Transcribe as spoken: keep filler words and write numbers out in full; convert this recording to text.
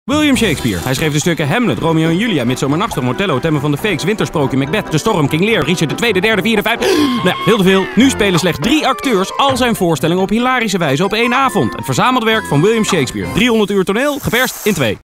William Shakespeare. Hij schreef de stukken Hamlet, Romeo en Julia, Midsomernachtsdag, Othello, Temmen van de Fakes, Wintersprookje, Macbeth, De Storm, King Lear, Richard de Tweede, Derde, Vierde, Vijfde... Nou ja, heel te veel. Nu spelen slechts drie acteurs al zijn voorstellingen op hilarische wijze op één avond. Het verzameld werk van William Shakespeare. driehonderd uur toneel, geperst in twee.